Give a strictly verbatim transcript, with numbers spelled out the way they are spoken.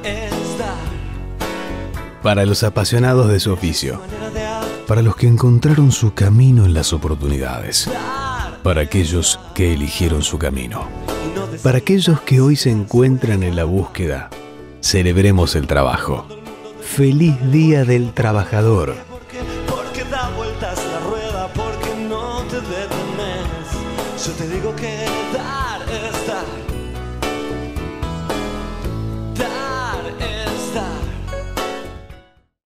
es dar. Para los apasionados de su oficio, para los que encontraron su camino en las oportunidades, para aquellos que eligieron su camino, para aquellos que hoy se encuentran en la búsqueda, celebremos el trabajo. ¡Feliz Día del Trabajador! Porque, porque da vueltas la rueda, porque no te detenes. Yo te digo que dar es dar.